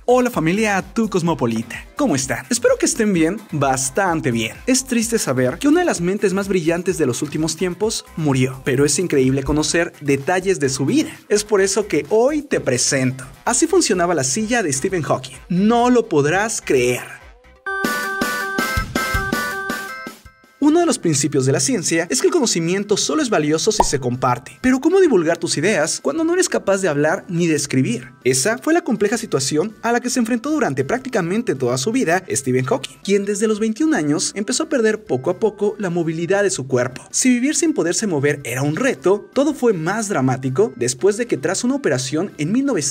Hola familia, tu cosmopolita. ¿Cómo están? Espero que estén bien, bastante bien. Es triste saber que una de las mentes más brillantes de los últimos tiempos murió, pero es increíble conocer detalles de su vida. Es por eso que hoy te presento. Así funcionaba la silla de Stephen Hawking. No lo podrás creer. Uno de los principios de la ciencia es que el conocimiento solo es valioso si se comparte. Pero ¿cómo divulgar tus ideas cuando no eres capaz de hablar ni de escribir? Esa fue la compleja situación a la que se enfrentó durante prácticamente toda su vida Stephen Hawking, quien desde los 21 años empezó a perder poco a poco la movilidad de su cuerpo. Si vivir sin poderse mover era un reto, todo fue más dramático después de que tras una operación en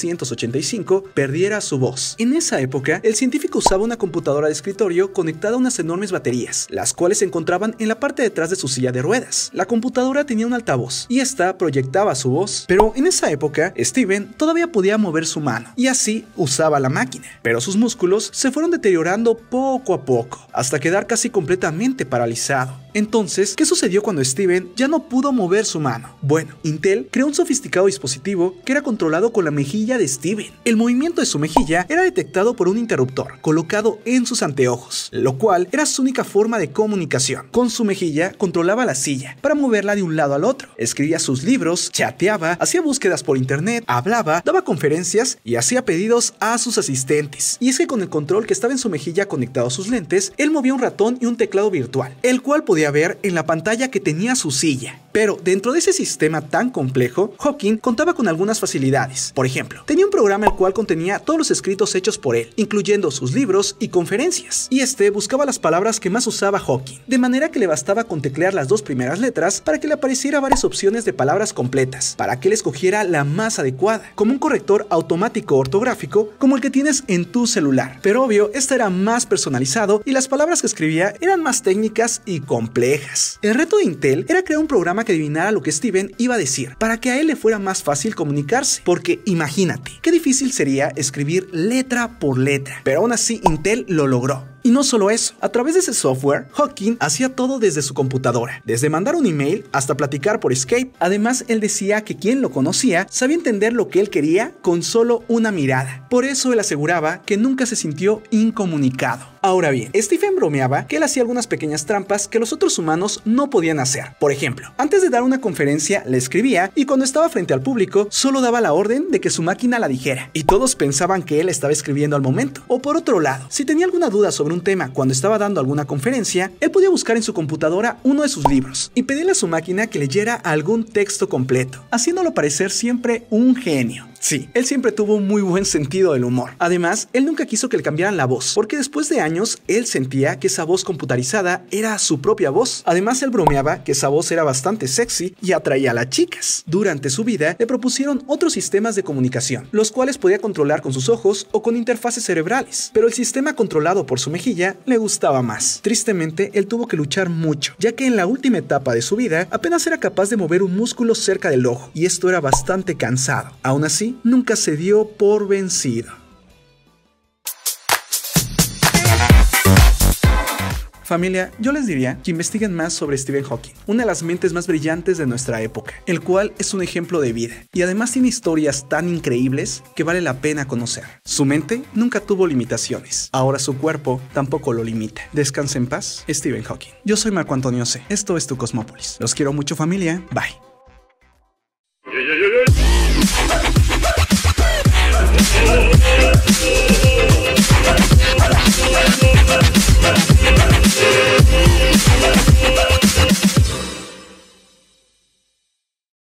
1985 perdiera su voz. En esa época, el científico usaba una computadora de escritorio conectada a unas enormes baterías, las cuales se encontraban en la parte de atrás de su silla de ruedas. La computadora tenía un altavoz y esta proyectaba su voz, pero en esa época Steven todavía podía mover su mano y así usaba la máquina, pero sus músculos se fueron deteriorando poco a poco hasta quedar casi completamente paralizado. Entonces, ¿qué sucedió cuando Steven ya no pudo mover su mano? Bueno, Intel creó un sofisticado dispositivo que era controlado con la mejilla de Steven. El movimiento de su mejilla era detectado por un interruptor colocado en sus anteojos, lo cual era su única forma de comunicación. Con su mejilla controlaba la silla para moverla de un lado al otro. Escribía sus libros, chateaba, hacía búsquedas por internet, hablaba, daba conferencias y hacía pedidos a sus asistentes. Y es que con el control que estaba en su mejilla conectado a sus lentes, él movía un ratón y un teclado virtual, el cual podía ver en la pantalla que tenía su silla. Pero dentro de ese sistema tan complejo, Hawking contaba con algunas facilidades. Por ejemplo, tenía un programa el cual contenía todos los escritos hechos por él, incluyendo sus libros y conferencias. Y este buscaba las palabras que más usaba Hawking, de manera que le bastaba con teclear las dos primeras letras para que le apareciera varias opciones de palabras completas, para que él escogiera la más adecuada, como un corrector automático ortográfico como el que tienes en tu celular. Pero obvio, este era más personalizado y las palabras que escribía eran más técnicas y complejas. El reto de Intel era crear un programa que adivinara lo que Steven iba a decir, para que a él le fuera más fácil comunicarse, porque imagínate, qué difícil sería escribir letra por letra, pero aún así Intel lo logró. Y no solo eso, a través de ese software, Hawking hacía todo desde su computadora, desde mandar un email hasta platicar por Skype. Además, él decía que quien lo conocía sabía entender lo que él quería con solo una mirada. Por eso él aseguraba que nunca se sintió incomunicado. Ahora bien, Stephen bromeaba que él hacía algunas pequeñas trampas que los otros humanos no podían hacer. Por ejemplo, antes de dar una conferencia le escribía y cuando estaba frente al público solo daba la orden de que su máquina la dijera y todos pensaban que él estaba escribiendo al momento. O por otro lado, si tenía alguna duda sobre un tema cuando estaba dando alguna conferencia, él podía buscar en su computadora uno de sus libros y pedirle a su máquina que leyera algún texto completo, haciéndolo parecer siempre un genio. Sí, él siempre tuvo un muy buen sentido del humor. Además, él nunca quiso que le cambiaran la voz, porque después de años, él sentía que esa voz computarizada era su propia voz. Además, él bromeaba que esa voz era bastante sexy y atraía a las chicas. Durante su vida, le propusieron otros sistemas de comunicación, los cuales podía controlar con sus ojos o con interfaces cerebrales, pero el sistema controlado por su mejilla le gustaba más. Tristemente, él tuvo que luchar mucho, ya que en la última etapa de su vida, apenas era capaz de mover un músculo cerca del ojo, y esto era bastante cansado. Aún así, nunca se dio por vencido. Familia, yo les diría que investiguen más sobre Stephen Hawking, una de las mentes más brillantes de nuestra época, el cual es un ejemplo de vida y además tiene historias tan increíbles que vale la pena conocer. Su mente nunca tuvo limitaciones, ahora su cuerpo tampoco lo limita. Descansa en paz, Stephen Hawking. Yo soy Marco Antonio C. Esto es Tu Cosmópolis. Los quiero mucho, familia. Bye. Yeah.